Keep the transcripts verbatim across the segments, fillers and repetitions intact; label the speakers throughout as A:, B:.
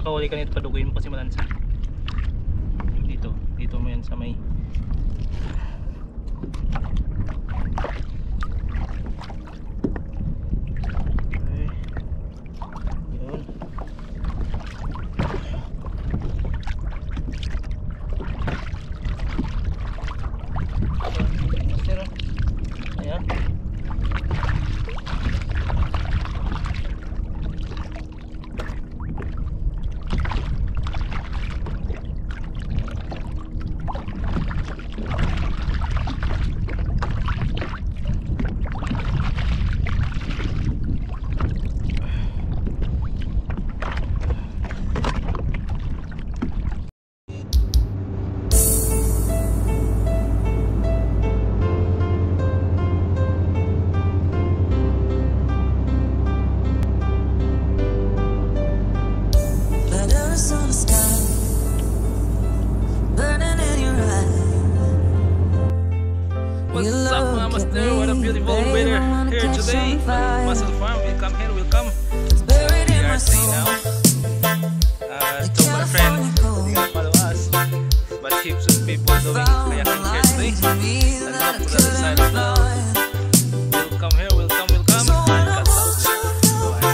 A: makahuli ka nito, paduguin mo kasi malansa. Dito, dito mo yan sa may Muscle Farm. We'll come here, we'll come. We are staying now. Uh, to my friend, they don't follow us, but heaps of people doing kayaking here today. And not to the other side of the we'll come here, we'll come, we'll come. Cut out there. Go ahead.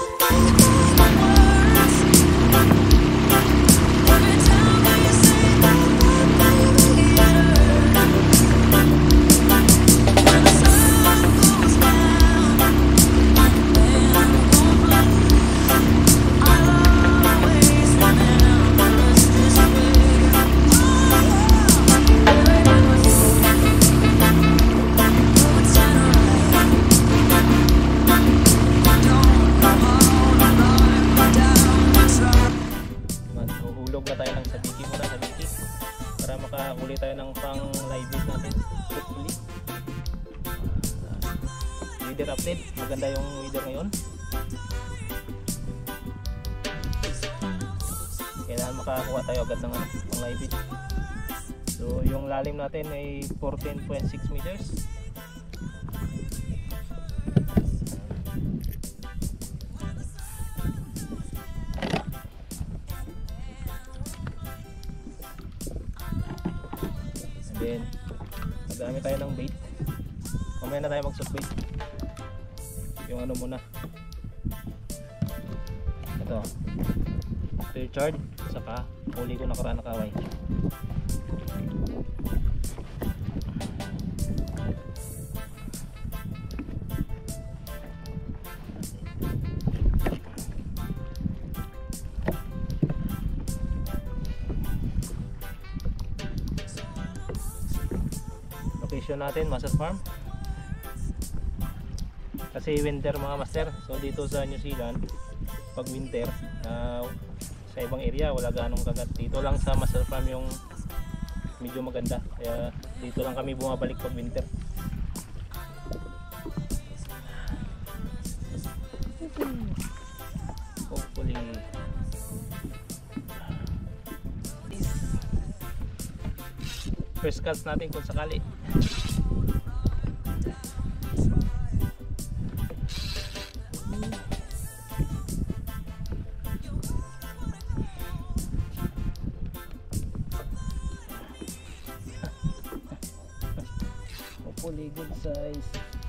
A: Makahuli tayo ng pang live bait natin. Hopefully uh, weather update, maganda yung weather ngayon, kailangan makakuha tayo agad ng ano, pang live bait. So yung lalim natin ay fourteen point six meters. Then, magamit tayo ng bait. Mamaya na tayo mag-subbait. Yung ano muna. Ito. Richard, saka huli ko nakaraan na kaway. Location natin, Muscle Farm. Kasi winter mga master. So dito sa New Zealand, pag winter, uh, sa ibang area wala ganong kagat. Dito lang sa Muscle Farm yung medyo maganda. Kaya dito lang kami bumabalik pag winter. Hopefully first cast natin kung sakali. Hopefully good size.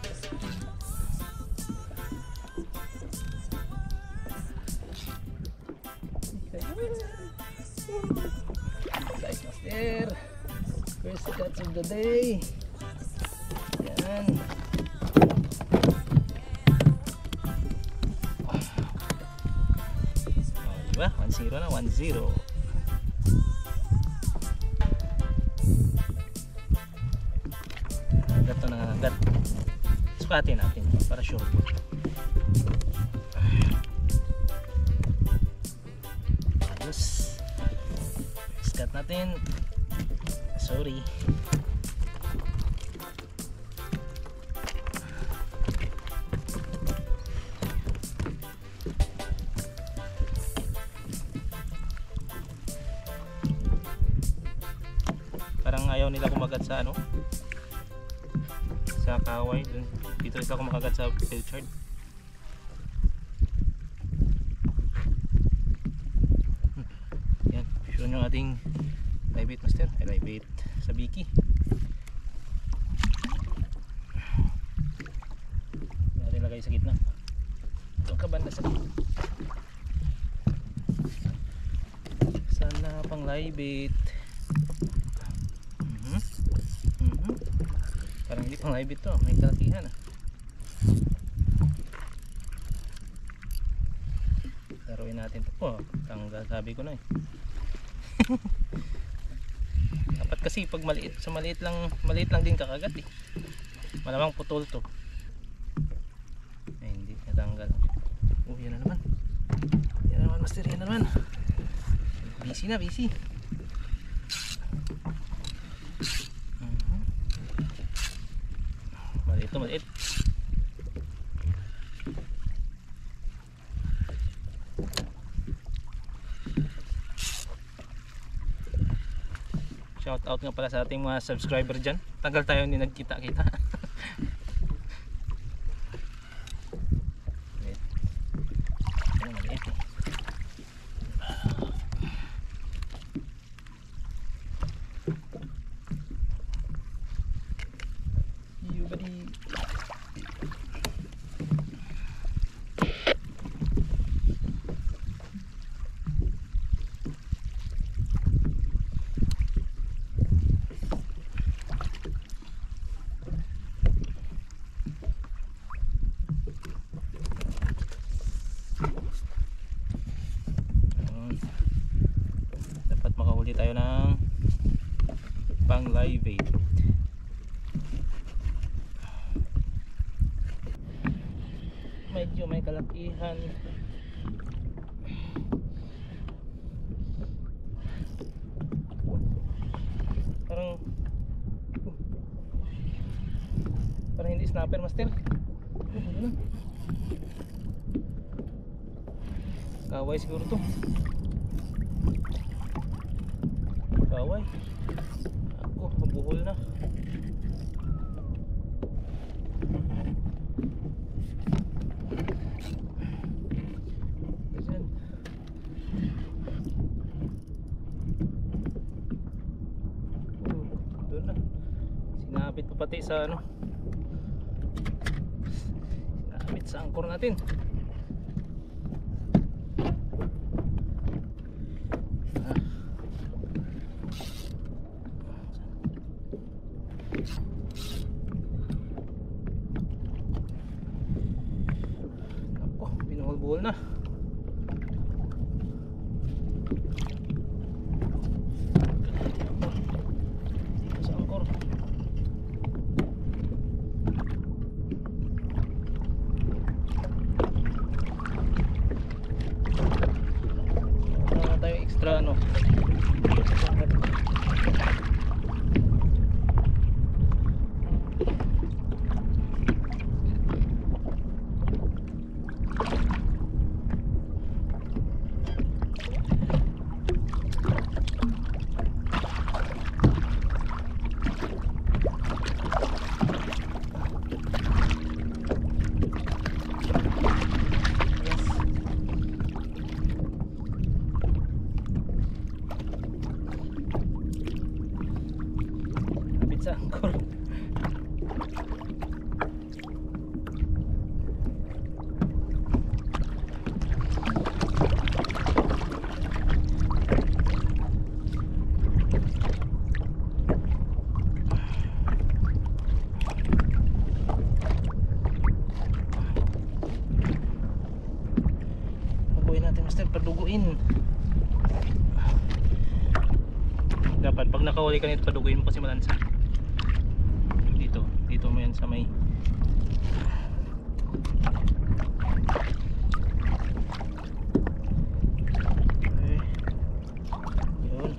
A: Size master. First catch of the day. Yan. Oh, diba? one zero na, one zero. Agat to na agat. Sukatin natin para sure. Ayos. Skat natin. Sorry. Parang ayaw nila kumagat sa ano, sa kaway. Dito isa kumakagat sa pilchard. Yun yung ating live bait master, ay live bait sa biki. Natin lagay sa gitna. Ito kabanda sa sana pang live bait. Mhm. Mhm. Parang hindi pang live bait to, may kalakihan ah. Laruin natin ito po. Tanggal sabi ko na eh. Dapat kasi pag maliit sa maliit lang, maliit lang din kakagat eh. Malamang putol to. Ay hindi, natanggal. Oh yan na naman. Yan na naman master, yan na naman. Busy na, busy. Uh-huh. Maliit to, maliit. Shout out nga pala sa ating mga subscriber dyan. Tagal tayo hindi nagkita-kita. You buddy. Makahuli tayo ng pang live bait. Medyo may kalakihan. Parang parang hindi snapper master. Kaway siguro to. Kaway. Ako, mabuhol na. Ayan. Oh, doon na. Sinabit pa pati sa ano. Sinabit sa angkor natin. Ako, binuhol-buhol na. Dito sa angkor. Wala tayo extra ano. Sa angkor. Pabuhin natin master, paduguin. Dapat pag nakahuli ka nito, paduguin mo kasi malansa. Dito, dito mo yan sa may okay. Yun.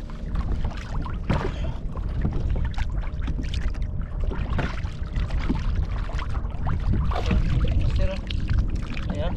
A: Master, ayan.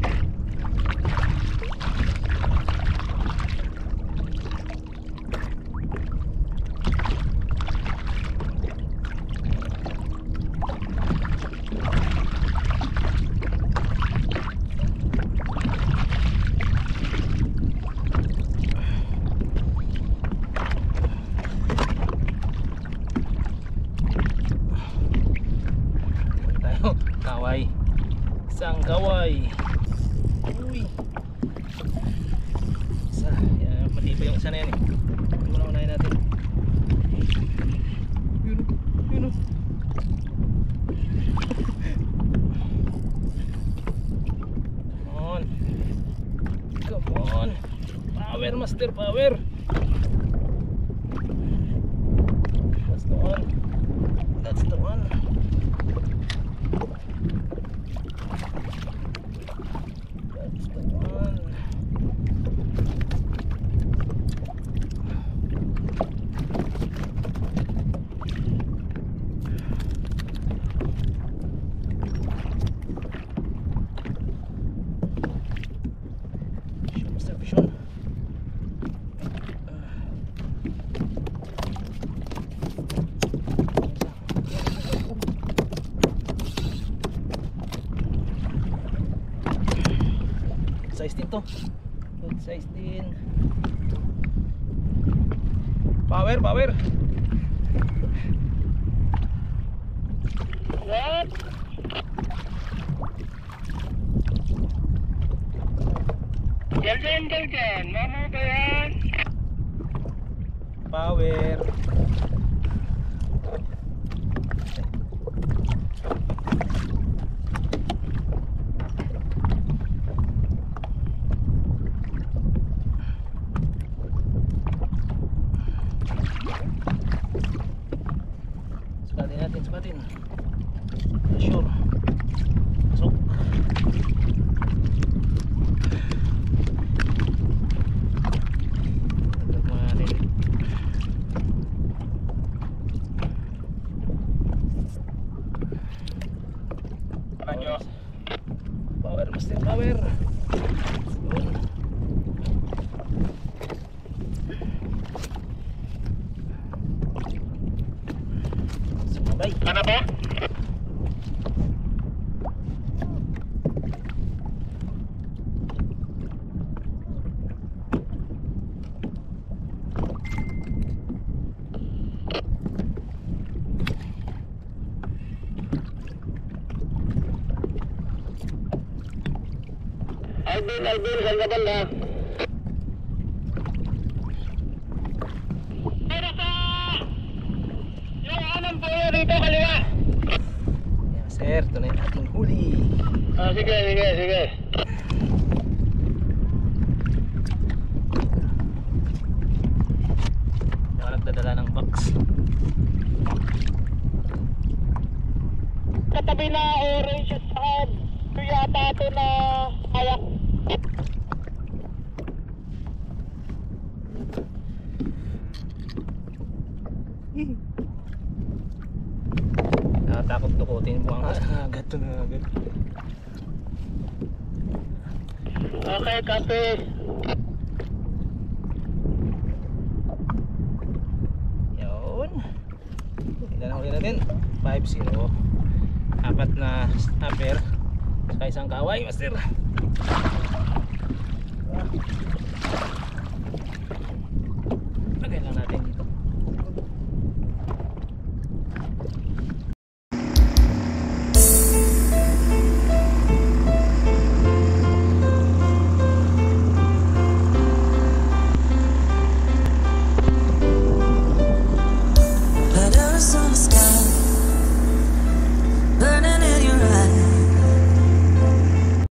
A: Mali pa yung isa na yan eh. Ito muna unahin natin. Yun o, yun o. Come on. Come on. Power master, power. That's the one. That's the one. That's the one. Master Vision. Size din to. Good size din. Power, power.
B: What? Galgan, galgan. Mama ba yan?
A: Power. Sukatin natin, sukatin. Sure. Pasok. Tagdag muna natin.
B: Radyo.
A: Power, master, power. Yun. Sumabay.
B: Ano po? Alvin, Alvin, saan ka banda? Pero sa... yung anong buhay rito kaliwa.
A: Yan, sir, ito na yung ating huli.
B: Ah, sige, sige, sige.
A: Ako nagdadala ng box.
B: Katabi na orange sa yata ito na ayak.
A: Nakatakot tukutin mo ang agad to na agad.
B: Okay, copy.
A: Yun. Ilan ang huli natin? five zero. Apat na snapper. Saka isang kaway, master. Lagay lang natin dito.